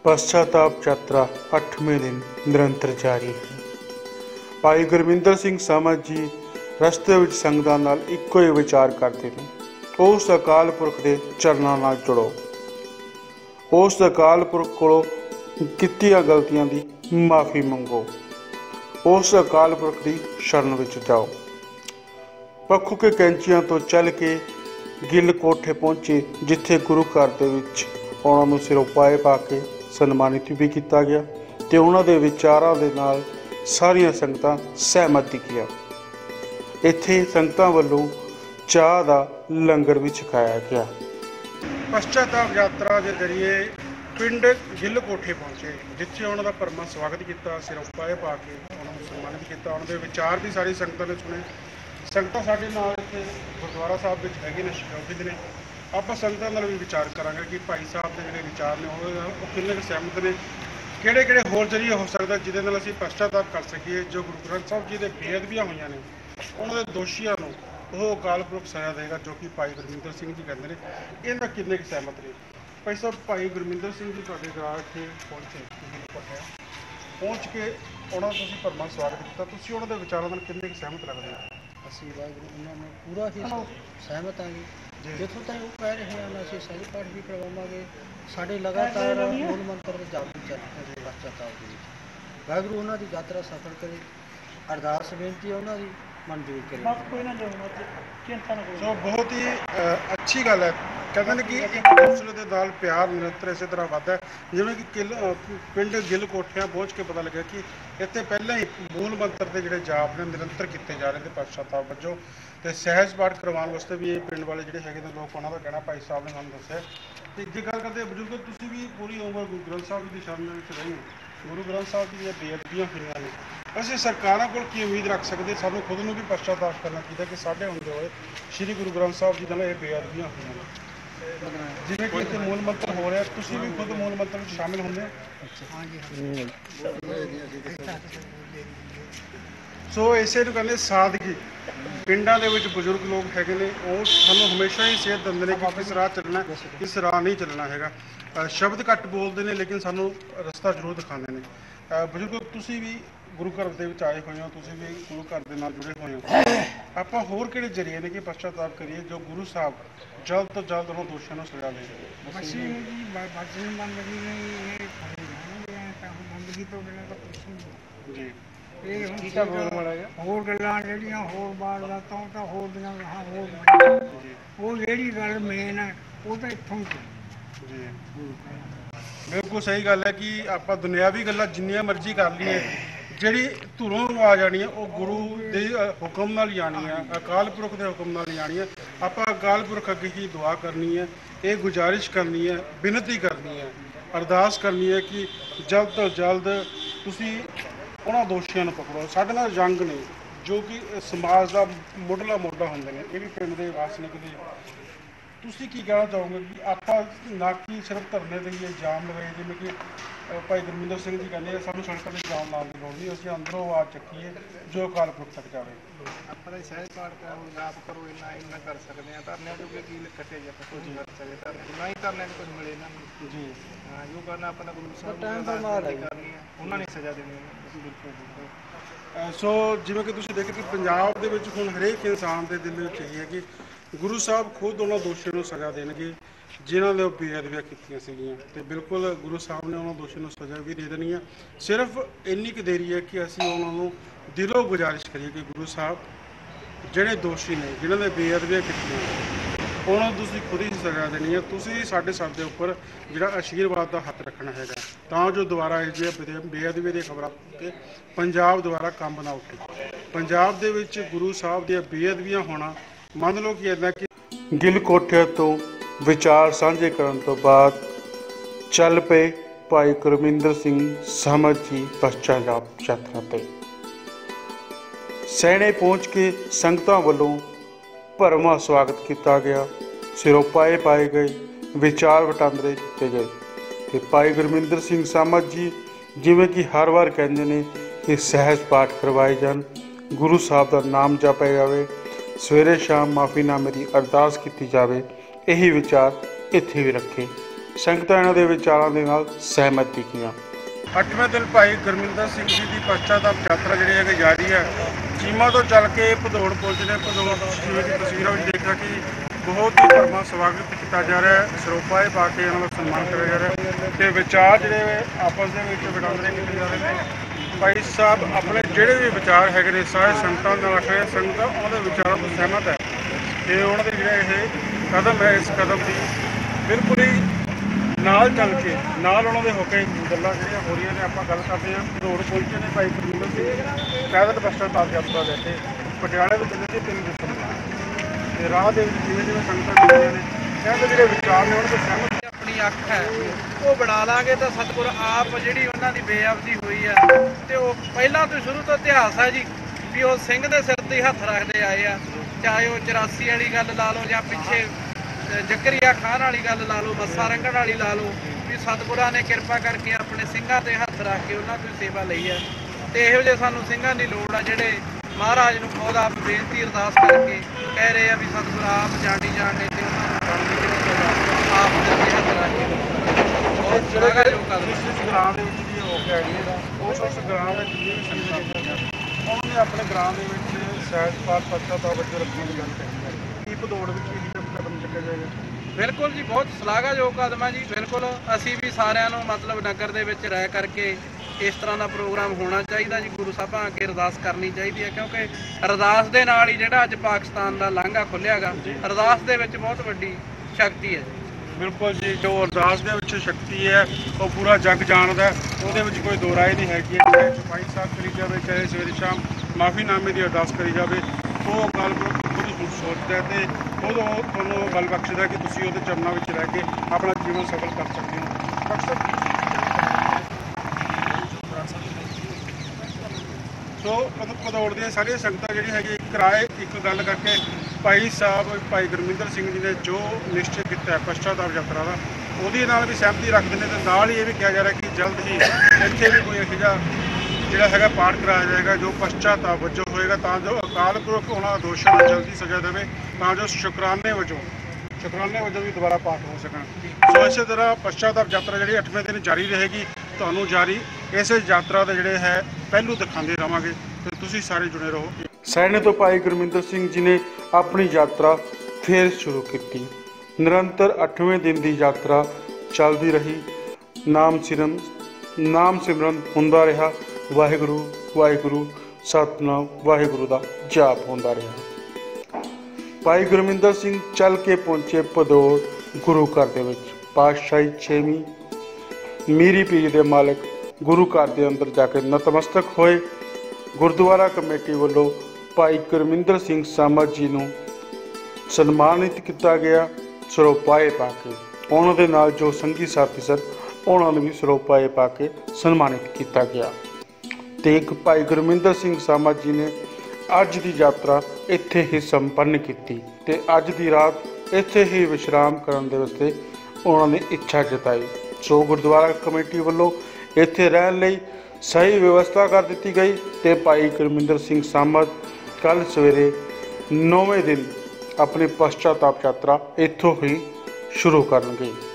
पश्चाताप यात्रा 8वें दिन निरंतर जारी है। भाई गुरमिंदर सिंह सामत जी रस्ते विच संगतां नाल इक्को ही विचार करते हैं, उस अकाल पुरख के चरनां नाल जुड़ो, उस अकाल पुरख कोलों कीतियां गलतियां दी माफ़ी मंगो, उस अकाल पुरख की शरण विच जाओ। पक्खू के कैंचियां तो चल के गिल कोठे पहुंचे, जिथे गुरु घर दे विच उन्हां नूं सिरों पाए पा के सन्मानित भी किया गया ते उन्हां दे विचारां दे नाल सारियां संगतां सहमत दिखियां। इत्थे संगतां वल्लों चाह दा लंगर भी छकाया गया। पश्चाताप यात्रा के जरिए पिंड गिल कोठे पहुंचे, जिथे उन्हां दा भरमा स्वागत किया, सिरों पाए पा के उन्हां नूं सन्मानित किया। उन्हां दे विचार भी सारी संगतां ने सुने। संगतां साडे नाल इत्थे गुरुद्वारा साहब विच हैगे ने, शौकित ने। ਆਪਾਂ ਸੰਗਤਾਂ ਨਾਲ ਵੀ ਵਿਚਾਰ ਕਰਾਂਗੇ ਕਿ ਭਾਈ ਸਾਹਿਬ ਦੇ ਜਿਹੜੇ ਵਿਚਾਰ ਨੇ ਉਹ ਕਿੰਨੇ ਕੁ ਸਹਿਮਤ ਨੇ, ਕਿਹੜੇ ਹੋਰ ਜ਼ਰੀਏ ਹੋ ਸਕਦਾ ਜਿਹਦੇ ਨਾਲ ਅਸੀਂ ਪਛਤਾਤਾਪ ਕਰ ਸਕੀਏ। ਜੋ ਗੁਰੂ ਗ੍ਰੰਥ ਸਾਹਿਬ ਜੀ ਦੇ ਬੇਅਦਬੀਆਂ ਹੋਈਆਂ ਨੇ ਉਹਨਾਂ ਦੇ ਦੋਸ਼ੀਆਂ ਨੂੰ ਉਹ ਅਕਾਲ ਪੁਰਖ ਸਜ਼ਾ ਦੇਗਾ, ਜੋ ਕਿ ਭਾਈ ਗੁਰਮਿੰਦਰ ਸਿੰਘ ਜੀ ਕਹਿੰਦੇ ਨੇ। ਇਹਨਾਂ ਕਿੰਨੇ ਕੁ ਸਹਿਮਤ ਨੇ? ਭਾਈ ਸਾਹਿਬ, ਭਾਈ ਗੁਰਮਿੰਦਰ ਸਿੰਘ ਜੀ ਤੁਹਾਡੇ ਗ੍ਰਾਹ ਇੱਥੇ ਪਹੁੰਚੇ, ਪਹੁੰਚ ਕੇ ਉਹਨਾਂ ਦਾ ਤੁਸੀਂ ਭਰਵਾਂ ਸਵਾਗਤ ਕੀਤਾ, ਤੁਸੀਂ ਉਹਨਾਂ ਦੇ ਵਿਚਾਰਾਂ ਨਾਲ ਕਿੰਨੇ ਕੁ ਸਹਿਮਤ ਲੱਗਦੇ ਹੋ? ਅਸੀਂ ਵਾਹਿਗੁਰੂ ਉਹਨਾਂ ਨੂੰ ਪੂਰਾ ਹੀ ਸਹਿਮਤ ਹਾਂ ਜੀ। ਜਿੱਥੋਂ ਤਾਈਂ ਉਹ ਕਹਿ ਰਹੇ ਹਨ ਅਸੀਂ ਸਹਿਜ ਪਾਠ ਵੀ ਕਰਵਾਵਾਂਗੇ। ਸਾਡੇ ਲਗਾਤਾਰ ਮੂਲ ਮੰਤਰ ਦੇ ਜਾਪ ਚੱਲ ਰਹੇ ਪਛਤਾਤਾਪ ਦੇ ਵਿੱਚ। ਵਾਹਿਗੁਰੂ ਉਹਨਾਂ ਦੀ ਯਾਤਰਾ ਸਫਲ ਕਰੇ, ਅਰਦਾਸ ਬੇਨਤੀ ਉਹਨਾਂ ਦੀ ਮਨਜ਼ੂਰ ਕਰੇ। ਸੋ ਬਹੁਤ ਹੀ ਅੱਛੀ ਗੱਲ ਹੈ। ਕਹਿੰਦੇ ਨੇ ਕਿ ਇੱਕ ਦੂਸਰੇ ਦੇ ਨਾਲ ਪਿਆਰ ਨਿਰੰਤਰ ਇਸੇ ਤਰ੍ਹਾਂ ਵੱਧਦਾ ਹੈ। ਜਿਵੇਂ ਕਿ ਪਿੰਡ ਗਿੱਲ ਕੋਠਿਆਂ ਪਹੁੰਚ ਕੇ ਪਤਾ ਲੱਗਿਆ ਕਿ ਇੱਥੇ ਪਹਿਲਾਂ ਹੀ ਮੂਲ ਮੰਤਰ ਦੇ ਜਿਹੜੇ ਜਾਪ ਨੇ ਨਿਰੰਤਰ ਕੀਤੇ ਜਾ ਰਹੇ ਨੇ ਪਛਤਾਤਾਪ ਵਜੋਂ, ਤੇ ਸਹਿਜ ਪਾਠ ਕਰਵਾਉਣ ਵਾਸਤੇ ਵੀ ਇਹ ਪਿੰਡ ਵਾਲੇ ਜਿਹੜੇ ਹੈਗੇ ਨੇ ਲੋਕ, ਉਹਨਾਂ ਦਾ ਕਹਿਣਾ ਭਾਈ ਸਾਹਿਬ ਨੇ ਸਾਨੂੰ ਦੱਸਿਆ। ਤੇ ਜੇ ਗੱਲ ਕਰਦੇ ਬਜ਼ੁਰਗੋ, ਤੁਸੀਂ ਵੀ ਪੂਰੀ ਉਮਰ ਗੁਰੂ ਗ੍ਰੰਥ ਸਾਹਿਬ ਜੀ ਦੀ ਸ਼ਰਨ ਵਿੱਚ ਰਹੇ ਹੋ। ਗੁਰੂ ਗ੍ਰੰਥ ਸਾਹਿਬ ਜੀ ਦੀਆਂ ਬੇਅਦਬੀਆਂ ਹੋਈਆਂ ਨੇ, ਅਸੀਂ ਸਰਕਾਰਾਂ ਕੋਲ ਕੀ ਉਮੀਦ ਰੱਖ ਸਕਦੇ? ਸਾਨੂੰ ਖੁਦ ਨੂੰ ਵੀ ਪਛਤਾਤਾਪ ਕਰਨਾ ਚਾਹੀਦਾ ਕਿ ਸਾਡੇ ਹੁੰਦੇ ਹੋਏ ਸ਼੍ਰੀ ਗੁਰੂ ਗ੍ਰੰਥ ਸਾਹਿਬ ਜੀ ਨਾਲ ਇਹ ਬੇਅਦਬੀਆਂ ਹੋਈਆਂ ਨੇ। ਜਿਵੇਂ ਕਿ ਇੱਥੇ ਮੂਲ ਮੰਤਰ ਹੋ ਰਿਹਾ, ਤੁਸੀਂ ਵੀ ਖੁਦ ਮੂਲ ਮੰਤਰ ਵਿੱਚ ਸ਼ਾਮਿਲ ਹੁੰਦੇ ਹੋ? ਸੋ ਇਸੇ ਨੂੰ ਕਹਿੰਦੇ ਸਾਦਗੀ। ਪਿੰਡਾਂ ਦੇ ਵਿੱਚ ਬਜ਼ੁਰਗ ਲੋਕ ਹੈਗੇ ਨੇ, ਉਹ ਸਾਨੂੰ ਹਮੇਸ਼ਾ ਹੀ ਸੇਧ ਦਿੰਦੇ ਨੇ ਕਿ ਕਿਸ ਰਾਹ ਚੱਲਣਾ, ਕਿਸ ਰਾਹ ਨਹੀਂ ਚੱਲਣਾ ਹੈਗਾ। ਸ਼ਬਦ ਘੱਟ ਬੋਲਦੇ ਨੇ, ਲੇਕਿਨ ਸਾਨੂੰ ਰਸਤਾ ਜ਼ਰੂਰ ਦਿਖਾਉਂਦੇ ਨੇ। ਬਜ਼ੁਰਗ, ਤੁਸੀਂ ਵੀ ਗੁਰੂ ਘਰ ਦੇ ਵਿੱਚ ਆਏ ਹੋਏ ਹੋ, ਤੁਸੀਂ ਵੀ ਗੁਰੂ ਘਰ ਦੇ ਨਾਲ ਜੁੜੇ ਹੋਏ ਹੋ। ਆਪਾਂ ਹੋਰ ਕਿਹੜੇ ਜ਼ਰੀਏ ਨੇ ਕਿ ਪਛਤਾਤਾਪ ਕਰੀਏ ਜੋ ਗੁਰੂ ਸਾਹਿਬ ਜਲਦ ਤੋਂ ਜਲਦ ਉਹਨਾਂ ਦੋਸ਼ੀਆਂ ਨੂੰ ਸਜ਼ਾ ਦੇਣ? ਜੀ, ਹੋਰ ਗੱਲਾਂ ਜਿਹੜੀਆਂ ਹੋਰ ਵਾਰਦਾਤਾਂ ਤਾਂ ਹੋਰ ਦੀਆਂ ਹੋਰ, ਉਹ ਜਿਹੜੀ ਗੱਲ ਮੇਨ ਹੈ ਉਹ ਤਾਂ ਇੱਥੋਂ ਹੀ। ਜੀ, ਬਿਲਕੁਲ ਸਹੀ ਗੱਲ ਹੈ ਕਿ ਆਪਾਂ ਦੁਨਿਆਵੀ ਗੱਲਾਂ ਜਿੰਨੀਆਂ ਮਰਜ਼ੀ ਕਰ ਲਈਏ, ਜਿਹੜੀ ਧੁਰੋਂ ਆ ਜਾਣੀ ਹੈ ਉਹ ਗੁਰੂ ਦੇ ਹੁਕਮ ਨਾਲ ਹੀ ਆਉਣੀ ਹੈ, ਅਕਾਲ ਪੁਰਖ ਦੇ ਹੁਕਮ ਨਾਲ ਹੀ ਆਉਣੀ ਹੈ। ਆਪਾਂ ਅਕਾਲ ਪੁਰਖ ਅੱਗੇ ਹੀ ਦੁਆ ਕਰਨੀ ਹੈ, ਇਹ ਗੁਜ਼ਾਰਿਸ਼ ਕਰਨੀ ਹੈ, ਬੇਨਤੀ ਕਰਨੀ ਹੈ, ਅਰਦਾਸ ਕਰਨੀ ਹੈ ਕਿ ਜਲਦ ਤੋਂ ਜਲਦ ਤੁਸੀਂ ਉਹਨਾਂ ਦੋਸ਼ੀਆਂ ਨੂੰ ਪਕੜੋ। ਸਾਡੇ ਨਾਲ ਜੰਗ ਨੇ ਜੋ ਕਿ ਸਮਾਜ ਦਾ ਮੁੱਢਲਾ ਮੋਢਾ ਹੁੰਦੇ ਨੇ, ਇਹ ਵੀ ਪਿੰਡ ਦੇ ਵਾਸਨਿਕ ਦੇ। ਤੁਸੀਂ ਕੀ ਕਹਿਣਾ ਚਾਹੋਗੇ ਕਿ ਆਪਾਂ ਨਾ ਕਿ ਸਿਰਫ ਧਰਨੇ ਦੇ ਹੀ ਜਾਮ ਲਗਾਏ, ਜਿਵੇਂ ਕਿ ਭਾਈ ਗੁਰਮਿੰਦਰ ਸਿੰਘ ਜੀ ਕਹਿੰਦੇ ਸਾਨੂੰ ਸੜਕਾਂ 'ਤੇ ਜਾਮ ਲਾਉਣ ਦੀ ਲੋੜ ਨਹੀਂ, ਅਸੀਂ ਅੰਦਰੋਂ ਆਵਾਜ਼ ਚੱਕੀਏ ਜੋ ਅਕਾਲ ਪੁਰਖ ਤੱਕ ਜਾਵੇ। ਆਪਾਂ ਤਾਂ ਸਹਿਜ ਪਾਠ ਕਰੋ, ਜਾਪ ਕਰੋ, ਇੰਨਾ ਕਰ ਸਕਦੇ ਹਾਂ। ਧਰਨਿਆਂ ਜੋਗੇ ਕੀ ਕੱਟੇ ਜੇ ਆਪਾਂ ਕੁਝ ਕਰ ਸਕਦੇ, ਨਾ ਹੀ ਧਰਨਿਆਂ 'ਚ ਕੁਝ ਮਿਲੇ ਨਾ ਜੀ। ਹਾਂ, ਜੋ ਕਰਨਾ ਆਪਾਂ ਗੁਰੂ ਸਾਹਿਬ ਕਰਨੀ ਹੈ, ਉਹਨਾਂ ਨੇ ਸਜ਼ਾ ਦੇਣੀ ਹੈ। ਬਿਲਕੁਲ। ਸੋ ਜਿਵੇਂ ਕਿ ਤੁਸੀਂ ਦੇਖਿਆ ਕਿ ਪੰਜਾਬ ਦੇ ਵਿੱਚ ਹੁਣ ਹਰੇਕ ਇਨਸਾਨ ਦੇ ਦਿਲ ਵਿੱਚ ਇਹੀ ਹੈ ਕਿ ਗੁਰੂ ਸਾਹਿਬ ਖੁਦ ਉਹਨਾਂ ਦੋਸ਼ੀਆਂ ਨੂੰ ਸਜ਼ਾ ਦੇਣਗੇ ਜਿਨ੍ਹਾਂ ਨੇ ਬੇਅਦਬੀਆਂ ਕੀਤੀਆਂ ਸੀਗੀਆਂ, ਤੇ ਬਿਲਕੁਲ ਗੁਰੂ ਸਾਹਿਬ ਨੇ ਉਹਨਾਂ ਦੋਸ਼ੀਆਂ ਨੂੰ ਸਜ਼ਾ ਵੀ ਦੇ ਦੇਣੀ ਹੈ। ਸਿਰਫ ਇੰਨੀ ਕੁ ਦੇਰੀ ਹੈ ਕਿ ਅਸੀਂ ਉਹਨਾਂ ਨੂੰ ਦਿਲੋਂ ਗੁਜ਼ਾਰਿਸ਼ ਕਰੀਏ ਕਿ ਗੁਰੂ ਸਾਹਿਬ ਜਿਹੜੇ ਦੋਸ਼ੀ ਨੇ, ਜਿਨ੍ਹਾਂ ਨੇ ਬੇਅਦਬੀਆਂ ਕੀਤੀਆਂ, ਉਹਨਾਂ ਨੂੰ ਤੁਸੀਂ ਖੁਦ ਹੀ ਸਜ਼ਾ ਦੇਣੀ ਹੈ। ਤੁਸੀਂ ਸਾਡੇ ਸਰ ਦੇ ਉੱਪਰ ਜਿਹੜਾ ਆਸ਼ੀਰਵਾਦ ਦਾ ਹੱਥ ਰੱਖਣਾ ਹੈਗਾ, ਤਾਂ ਜੋ ਦੁਬਾਰਾ ਇਹ ਜਿਹੇ ਬੇਅਦਬੀ ਦੀਆਂ ਖਬਰਾਂ ਕਿ ਪੰਜਾਬ ਦੁਬਾਰਾ ਕੰਬ ਨਾ ਉੱਠੇ। ਪੰਜਾਬ ਦੇ ਵਿੱਚ ਗੁਰੂ ਸਾਹਿਬ ਦੀਆਂ ਬੇਅਦਬੀਆਂ ਹੋਣਾ, ਮੰਨ ਲਓ ਕਿ ਇੱਦਾਂ ਕਿ ਗਿੱਲ ਕੋਠਿਆਂ ਤੋਂ ਵਿਚਾਰ ਸਾਂਝੇ ਕਰਨ ਤੋਂ ਬਾਅਦ ਚੱਲ ਪਏ ਭਾਈ ਗੁਰਮਿੰਦਰ ਸਿੰਘ ਸਾਮਤ ਜੀ ਪਛਤਾਤਾਪ ਯਾਤਰਾ ਤੇ। ਸੈਣੇ ਪਹੁੰਚ ਕੇ ਸੰਗਤਾਂ ਵੱਲੋਂ ਭਰਵਾਂ ਸਵਾਗਤ ਕੀਤਾ ਗਿਆ, ਸਿਰੋਂ ਪਾਏ ਗਏ, ਵਿਚਾਰ ਵਟਾਂਦਰੇ ਕੀਤੇ ਗਏ। ਤੇ ਭਾਈ ਗੁਰਮਿੰਦਰ ਸਿੰਘ ਸਾਮਤ ਜੀ ਜਿਵੇਂ ਕਿ ਹਰ ਵਾਰ ਕਹਿੰਦੇ ਨੇ ਕਿ ਸਹਿਜ ਪਾਠ ਕਰਵਾਏ ਜਾਣ, ਗੁਰੂ ਸਾਹਿਬ ਦਾ ਨਾਮ ਜਪਿਆ ਜਾਵੇ, ਸਵੇਰੇ ਸ਼ਾਮ ਮਾਫੀਨਾਮੇ ਦੀ ਅਰਦਾਸ ਕੀਤੀ ਜਾਵੇ। ਇਹੀ ਵਿਚਾਰ ਇੱਥੇ ਵੀ ਰੱਖੇ। ਸੰਗਤਾਂ ਇਹਨਾਂ ਦੇ ਵਿਚਾਰਾਂ ਦੇ ਨਾਲ ਸਹਿਮਤ ਦਿਖੀਆਂ। 8ਵੇਂ ਦਿਨ ਭਾਈ ਗੁਰਮਿੰਦਰ ਸਿੰਘ ਜੀ ਦੀ ਪਛਤਾਪ ਯਾਤਰਾ ਜਿਹੜੀ ਹੈਗੀ ਜਾਰੀ ਹੈ। ਚੀਮਾ ਤੋਂ ਚੱਲ ਕੇ ਭਦੌੜ ਪਹੁੰਚਦੇ। ਭਦੌੜ ਦੀ ਤਸਵੀਰਾਂ ਵਿੱਚ ਦੇਖਿਆ ਕਿ ਬਹੁਤ ਹੀ ਭਰਵਾਂ ਸਵਾਗਤ ਕੀਤਾ ਜਾ ਰਿਹਾ ਹੈ। ਸਰੋਪਾਏ ਪਾ ਕੇ ਇਹਨਾਂ ਦਾ ਸਨਮਾਨ ਕਰਿਆ ਜਾ ਰਿਹਾ ਹੈ ਅਤੇ ਵਿਚਾਰ ਜਿਹੜੇ ਆਪਸ ਦੇ ਵਿੱਚ ਵਟਾਂਦਰੇ ਕੀਤੇ ਜਾ ਰਹੇ ਨੇ। ਭਾਈ ਸਾਹਿਬ ਆਪਣੇ ਜਿਹੜੇ ਵੀ ਵਿਚਾਰ ਹੈਗੇ ਨੇ ਸਾਰੇ ਸੰਗਤਾਂ ਨਾਲ ਰੱਖ ਰਹੇ। ਸੰਗਤਾਂ ਉਹਨਾਂ ਦੇ ਵਿਚਾਰਾਂ ਤੋਂ ਸਹਿਮਤ ਹੈ ਅਤੇ ਉਹਨਾਂ ਦੇ ਜਿਹੜੇ ਇਹ ਕਦਮ ਹੈ, ਇਸ ਕਦਮ ਦੀ ਬਿਲਕੁਲ ਹੀ ਨਾਲ ਚੱਲ ਕੇ ਨਾਲ ਉਹਨਾਂ ਦੇ ਹੋ ਕੇ ਗੱਲਾਂ ਜਿਹੜੀਆਂ ਹੋ ਰਹੀਆਂ ਨੇ। ਆਪਾਂ ਗੱਲ ਕਰਦੇ ਹਾਂ। ਭਦੌੜ ਪਹੁੰਚੇ ਨੇ ਭਾਈ ਗੁਰਮਿੰਦਰ ਸਿੰਘ ਪੈਦਲ ਪਛਤਾਪ ਯਾਤਰਾ ਲੈ ਕੇ ਪਟਿਆਲੇ ਤੋਂ ਚੱਲੇ ਸੀ 3 ਦਸੰਬਰ ਅਤੇ ਰਾਹ ਦੇ ਵਿੱਚ ਜਿਵੇਂ ਜਿਵੇਂ ਸੰਗਤਾਂ ਮਿਲਦੀਆਂ ਨੇ ਇਹਨਾਂ ਦੇ ਜਿਹੜੇ ਵਿਚਾਰ ਨੇ ਉਹਨਾਂ ਤੋਂ ਸਹਿਮਤ। ਆਪਣੀ ਅੱਖ ਹੈ ਉਹ ਬਣਾ ਲਾਂਗੇ ਤਾਂ ਸਤਿਗੁਰ ਆਪ ਜਿਹੜੀ ਉਹਨਾਂ ਦੀ ਬੇਅਬਦੀ ਹੋਈ ਆ ਤੇ ਉਹ ਪਹਿਲਾਂ ਤੋਂ ਸ਼ੁਰੂ ਤੋਂ ਇਤਿਹਾਸ ਹੈ ਜੀ ਵੀ ਉਹ ਸਿੰਘ ਦੇ ਸਿਰ ਤੇ ਹੱਥ ਰੱਖਦੇ ਆਏ ਆ। ਚਾਹੇ ਉਹ 84 ਵਾਲੀ ਗੱਲ ਲਾ ਲਓ ਜਾਂ ਪਿੱਛੇ ਜ਼ਕਰੀਆ ਖਾਨ ਵਾਲੀ ਗੱਲ ਲਾ ਲਓ, ਮੱਸਾ ਰੰਗਣ ਵਾਲੀ ਲਾ ਲਓ, ਵੀ ਸਤਿਗੁਰਾਂ ਨੇ ਕਿਰਪਾ ਕਰਕੇ ਆਪਣੇ ਸਿੰਘਾਂ ਤੇ ਹੱਥ ਰੱਖ ਕੇ ਉਹਨਾਂ ਤੋਂ ਸੇਵਾ ਲਈ ਹੈ। ਤੇ ਇਹੋ ਜਿਹੇ ਸਾਨੂੰ ਸਿੰਘਾਂ ਦੀ ਲੋੜ ਆ ਜਿਹੜੇ ਮਹਾਰਾਜ ਨੂੰ ਖੁਦ ਆਪ ਬੇਨਤੀ ਅਰਦਾਸ ਕਰਕੇ ਕਹਿ ਰਹੇ ਆ ਵੀ ਸਤਿਗੁਰ ਆਪ ਜਾਣੀ ਜਾਣੇ ਤੇ ਉਹਨਾਂ ਨੂੰ ਕਰਨ ਦੀ ਕਿਰਪਾ ਆਪ ਦੇ ਹੱਥ ਰੱਖ ਕੇ ਬਹੁਤ ਸ਼ਲਾਘਾਯੋਗ ਕਦਮ ਇਸ ਗ੍ਰਾਮ ਦੇ ਵਿੱਚ ਵੀ ਹੋ ਕੇ ਆਏ ਨੇ। ਉਸ ਗ੍ਰਾਮ ਵਿੱਚ ਜਿਹੜੀ ਸੰਗਤਾਂ ਹੋਈਆਂ ਉਹਨਾਂ ਨੇ ਆਪਣੇ ਗ੍ਰਾਮ ਦੇ ਵਿੱਚ ਸਹਿਜ ਪਾਠ ਪਛਤਾਪ ਵਜੋਂ ਰੱਖਣ ਦੀ ਗੱਲ ਕਹੀ ਹੈ। ਕੀ ਭਦੌੜ ਵਿੱਚ ਵੀ ਕਦਮ ਚੁੱਕਿਆ ਜਾਏਗਾ? ਬਿਲਕੁਲ ਜੀ, ਬਹੁਤ ਸ਼ਲਾਘਾਯੋਗ ਕਦਮ ਹੈ ਜੀ। ਬਿਲਕੁਲ ਅਸੀਂ ਵੀ ਸਾਰਿਆਂ ਨੂੰ ਮਤਲਬ ਨਗਰ ਦੇ ਵਿੱਚ ਰਹਿ ਕਰਕੇ ਇਸ ਤਰ੍ਹਾਂ ਦਾ ਪ੍ਰੋਗਰਾਮ ਹੋਣਾ ਚਾਹੀਦਾ ਜੀ। ਗੁਰੂ ਸਾਹਿਬਾਂ ਅੱਗੇ ਅਰਦਾਸ ਕਰਨੀ ਚਾਹੀਦੀ ਹੈ ਕਿਉਂਕਿ ਅਰਦਾਸ ਦੇ ਨਾਲ ਹੀ ਜਿਹੜਾ ਅੱਜ ਪਾਕਿਸਤਾਨ ਦਾ ਲਾਂਘਾ ਖੁੱਲ੍ਹਿਆ ਗਾ। ਅਰਦਾਸ ਦੇ ਵਿੱਚ ਬਹੁਤ ਵੱਡੀ ਸ਼ਕਤੀ ਹੈ। ਬਿਲਕੁਲ ਜੀ, ਜੋ ਅਰਦਾਸ ਦੇ ਵਿੱਚ ਸ਼ਕਤੀ ਹੈ ਉਹ ਪੂਰਾ ਜੱਗ ਜਾਣਦਾ, ਉਹਦੇ ਵਿੱਚ ਕੋਈ ਦੋ ਰਾਏ ਨਹੀਂ ਹੈਗੀ। ਚਾਹੇ ਚੁਪਾਈ ਸਾਹਿਬ ਕਰੀ ਜਾਵੇ, ਚਾਹੇ ਸਵੇਰੇ ਸ਼ਾਮ ਮਾਫੀਨਾਮੇ ਦੀ ਅਰਦਾਸ ਕਰੀ ਜਾਵੇ, ਉਹ ਗੱਲ ਖੁਦ ਸੋਚਦਾ ਹੈ ਅਤੇ ਖੁਦ ਉਹ ਤੁਹਾਨੂੰ ਬਲ ਬਖਸ਼ਦਾ ਕਿ ਤੁਸੀਂ ਉਹਦੇ ਚਰਨਾਂ ਵਿੱਚ ਰਹਿ ਕੇ ਆਪਣਾ ਜੀਵਨ ਸਫਲ ਕਰ ਸਕਦੇ ਹੋ। ਸੋ ਭਦੌੜ ਦੀਆਂ ਸਾਰੀਆਂ ਸੰਗਤਾਂ ਜਿਹੜੀ ਹੈਗੀ ਇੱਕ ਗੱਲ ਕਰਕੇ ਭਾਈ ਸਾਹਿਬ ਭਾਈ ਗੁਰਮਿੰਦਰ ਸਿੰਘ ਜੀ ਨੇ ਜੋ ਨਿਸ਼ਚਿਤ ਕੀਤਾ ਹੈ ਪਛਤਾਪ ਯਾਤਰਾ ਦਾ, ਉਹਦੇ ਨਾਲ ਵੀ ਸਹਿਮਤੀ ਰੱਖਦੇ ਨੇ ਅਤੇ ਨਾਲ ਹੀ ਇਹ ਵੀ ਕਿਹਾ ਜਾ ਰਿਹਾ ਕਿ ਜਲਦ ਹੀ ਇੱਥੇ ਵੀ ਕੋਈ ਇਹੋ ਜਿਹਾ ਜਿਹੜਾ ਹੈਗਾ ਪਾਠ ਕਰਾਇਆ ਜਾਏਗਾ ਜੋ ਪਛਤਾਪ ਵਜੋਂ ਹੋਏਗਾ, ਤਾਂ ਜੋ ਅਕਾਲ ਪੁਰਖ ਉਹਨਾਂ ਦਾ ਦੋਸ਼ਾਂ ਨੂੰ ਜਲਦੀ ਸਜ਼ਾ ਦੇਵੇ, ਤਾਂ ਜੋ ਸ਼ੁਕਰਾਨੇ ਵਜੋਂ ਵੀ ਦੁਬਾਰਾ ਪਾਠ ਹੋ ਸਕਣ। ਸੋ ਇਸੇ ਤਰ੍ਹਾਂ ਪਛਤਾਪ ਯਾਤਰਾ ਜਿਹੜੀ 8ਵੇਂ ਦਿਨ ਜਾਰੀ ਰਹੇਗੀ। ਤੁਹਾਨੂੰ ਜਾਰੀ ਇਸੇ ਯਾਤਰਾ ਦੇ ਜਿਹੜੇ ਹੈ ਪਹਿਲੂ ਦਿਖਾਉਂਦੇ ਰਹਾਂਗੇ ਅਤੇ ਤੁਸੀਂ ਸਾਰੇ ਜੁੜੇ ਰਹੋ। ਸੈਣੇ ਤੋਂ ਭਾਈ ਗੁਰਮਿੰਦਰ ਸਿੰਘ ਜੀ ਨੇ ਆਪਣੀ ਯਾਤਰਾ ਫਿਰ ਸ਼ੁਰੂ ਕੀਤੀ। ਨਿਰੰਤਰ 8ਵੇਂ ਦਿਨ ਦੀ ਯਾਤਰਾ ਚੱਲਦੀ ਰਹੀ। ਨਾਮ ਸਿਮਰਨ ਹੁੰਦਾ ਰਿਹਾ। ਵਾਹਿਗੁਰੂ ਵਾਹਿਗੁਰੂ ਸਤਿਨਾਮ ਵਾਹਿਗੁਰੂ ਦਾ ਜਾਪ ਹੁੰਦਾ ਰਿਹਾ। ਭਾਈ ਗੁਰਮਿੰਦਰ ਸਿੰਘ ਚੱਲ ਕੇ ਪਹੁੰਚੇ ਭਦੌੜ ਗੁਰੂ ਘਰ ਦੇ ਵਿੱਚ। ਪਾਤਸ਼ਾਹੀ 6ਵੀਂ ਮੀਰੀ ਪੀਰੀ ਦੇ ਮਾਲਕ ਗੁਰੂ ਘਰ ਦੇ ਅੰਦਰ ਜਾ ਕੇ ਨਤਮਸਤਕ ਹੋਏ। ਗੁਰਦੁਆਰਾ ਕਮੇਟੀ ਵੱਲੋਂ ਭਾਈ ਗੁਰਮਿੰਦਰ ਸਿੰਘ ਸਾਮਤ ਜੀ ਨੂੰ ਸਨਮਾਨਿਤ ਕੀਤਾ ਗਿਆ ਸਰੋਪਾਏ ਪਾ ਕੇ। ਉਹਨਾਂ ਦੇ ਨਾਲ ਜੋ ਸੰਗੀ ਸਾਥੀ ਸਨ ਉਹਨਾਂ ਨੂੰ ਵੀ ਸਰੋਪਾਏ ਪਾ ਕੇ ਸਨਮਾਨਿਤ ਕੀਤਾ ਗਿਆ। ਤੇ ਇੱਕ ਭਾਈ ਗੁਰਮਿੰਦਰ ਸਿੰਘ ਸਾਮਤ ਜੀ ਨੇ ਅੱਜ ਦੀ ਯਾਤਰਾ ਇੱਥੇ ਹੀ ਸੰਪੰਨ ਕੀਤੀ ਤੇ ਅੱਜ ਦੀ ਰਾਤ ਇੱਥੇ ਹੀ ਵਿਸ਼ਰਾਮ ਕਰਨ ਦੇ ਵਾਸਤੇ ਉਹਨਾਂ ਨੇ ਇੱਛਾ ਜਤਾਈ। ਸੋ ਗੁਰਦੁਆਰਾ ਕਮੇਟੀ ਵੱਲੋਂ ਇੱਥੇ ਰਹਿਣ ਲਈ ਸਹੀ ਵਿਵਸਥਾ ਕਰ ਦਿੱਤੀ ਗਈ ਤੇ ਭਾਈ ਗੁਰਮਿੰਦਰ ਸਿੰਘ ਸਾਮਤ ਕੱਲ੍ਹ ਸਵੇਰੇ 9ਵੇਂ ਦਿਨ ਆਪਣੀ ਪਛਤਾਪ ਯਾਤਰਾ ਇੱਥੋਂ ਹੀ ਸ਼ੁਰੂ ਕਰਨਗੇ।